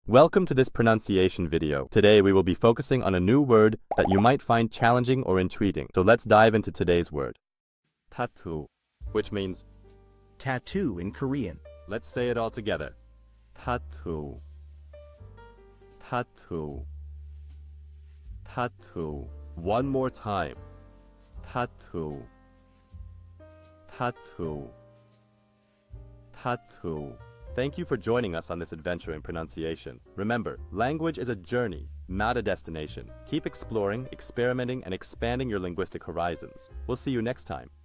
Welcome to this pronunciation video. Today we will be focusing on a new word that you might find challenging or intriguing. So let's dive into today's word. Tatu, which means tattoo in Korean. let's say it all together. Tatu. Tatu. Tatu. One more time. Tatu. Tatu. Tatu. Thank you for joining us on this adventure in pronunciation. Remember, language is a journey, not a destination. Keep exploring, experimenting, and expanding your linguistic horizons. We'll see you next time.